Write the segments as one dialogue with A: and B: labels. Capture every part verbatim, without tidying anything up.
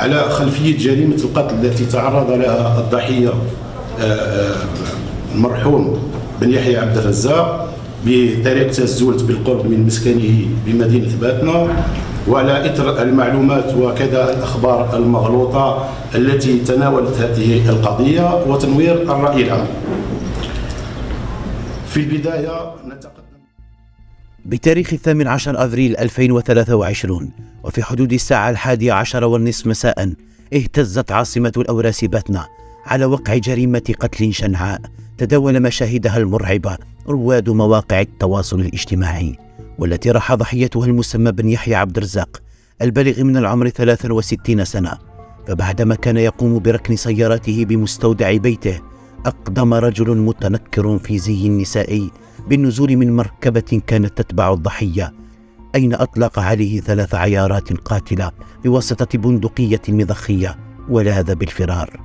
A: على خلفية جريمة القتل التي تعرض لها الضحية المرحوم بن يحيى عبد الرزاق بطريقة الزولت بالقرب من مسكنه بمدينة باتنا، وعلى إثر المعلومات وكذا الأخبار المغلوطة التي تناولت هذه القضية وتنوير الرأي العام. في البداية نتقدم
B: بتاريخ الثامن عشر أفريل ألفين وثلاثة وعشرين وفي حدود الساعة الحادية عشر والنصف مساء اهتزت عاصمة الأوراس باتنا على وقع جريمة قتل شنعاء تداول مشاهدها المرعبة رواد مواقع التواصل الاجتماعي، والتي راح ضحيتها المسمى بن يحيى عبد الرزاق البالغ من العمر ثلاث وستين سنة. فبعدما كان يقوم بركن سيارته بمستودع بيته أقدم رجل متنكر في زي نسائي بالنزول من مركبة كانت تتبع الضحية، أين أطلق عليه ثلاث عيارات قاتلة بواسطة بندقية مضخية ولاذ بالفرار.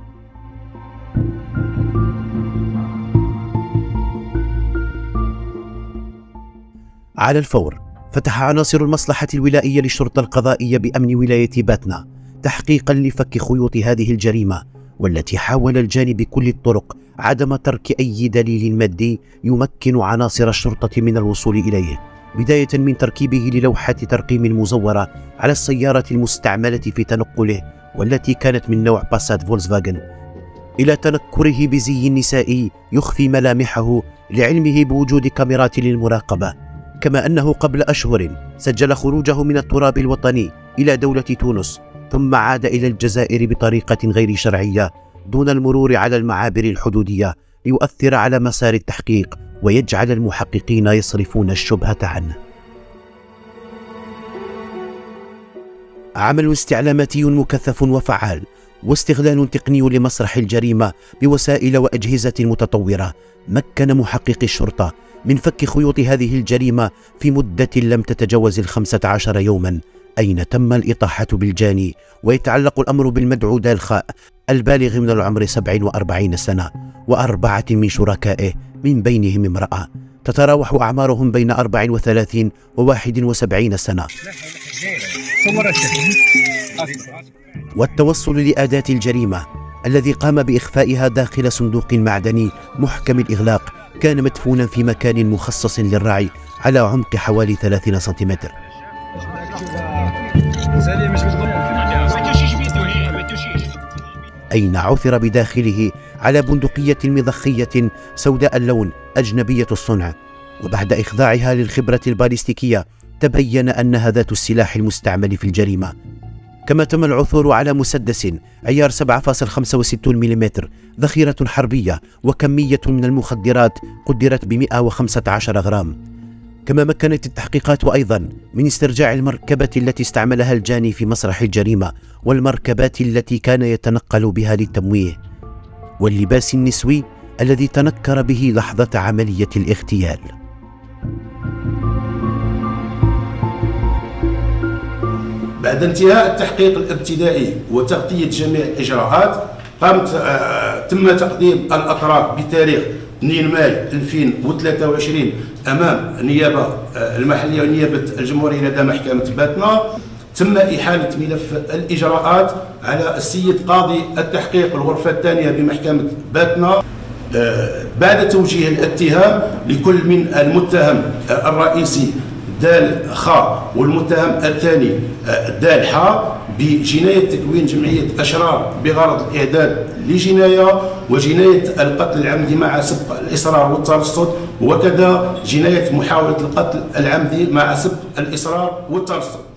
B: على الفور فتح عناصر المصلحة الولائية للشرطة القضائية بأمن ولاية باتنا تحقيقا لفك خيوط هذه الجريمة، والتي حاول الجاني بكل الطرق عدم ترك أي دليل مادي يمكن عناصر الشرطة من الوصول إليه، بداية من تركيبه للوحة ترقيم مزورة على السيارة المستعملة في تنقله والتي كانت من نوع باسات فولكسفاغن، إلى تنكره بزي نسائي يخفي ملامحه لعلمه بوجود كاميرات للمراقبة، كما أنه قبل أشهر سجل خروجه من التراب الوطني إلى دولة تونس ثم عاد إلى الجزائر بطريقة غير شرعية دون المرور على المعابر الحدودية ليؤثر على مسار التحقيق ويجعل المحققين يصرفون الشبهة عنه. عمل استعلاماتي مكثف وفعال واستغلال تقني لمسرح الجريمة بوسائل وأجهزة متطورة مكن محققي الشرطة من فك خيوط هذه الجريمة في مدة لم تتجاوز الخمسة عشر يوما، أين تم الإطاحة بالجاني، ويتعلق الأمر بالمدعو دالخاء البالغ من العمر سبع وأربعين سنة وأربعة من شركائه من بينهم امرأة تتراوح أعمارهم بين أربع وثلاثين وواحد وسبعين سنة. والتوصل لأداة الجريمة الذي قام بإخفائها داخل صندوق معدني محكم الإغلاق كان مدفونا في مكان مخصص للرعي على عمق حوالي ثلاثين سنتيمتر، أين عثر بداخله على بندقية مضخية سوداء اللون أجنبية الصنع، وبعد إخضاعها للخبرة الباليستيكية تبين أنها ذات السلاح المستعمل في الجريمة. كما تم العثور على مسدس عيار سبعة فاصلة خمسة وستين ملم ذخيرة حربية وكمية من المخدرات قدرت ب مئة وخمسة عشر غرام. كما مكنت التحقيقات أيضا من استرجاع المركبة التي استعملها الجاني في مسرح الجريمة والمركبات التي كان يتنقل بها للتمويه، واللباس النسوي الذي تنكر به لحظة عملية الاغتيال.
A: بعد انتهاء التحقيق الابتدائي وتغطية جميع الإجراءات قامت تم تقديم الأطراف بتاريخ اثنين ماي ألفين وثلاثة وعشرين أمام النيابة المحلية ونيابة الجمهورية لدى محكمة باتنا. تم إحالة ملف الإجراءات على السيد قاضي التحقيق الغرفة الثانية بمحكمة باتنا بعد توجيه الاتهام لكل من المتهم الرئيسي دال خا والمتهم الثاني دال حا بجناية تكوين جمعية أشرار بغرض الإعداد لجناية وجناية القتل العمدي مع سبق الإصرار والترصد، وكذا جناية محاولة القتل العمدي مع سبق الإصرار والترصد.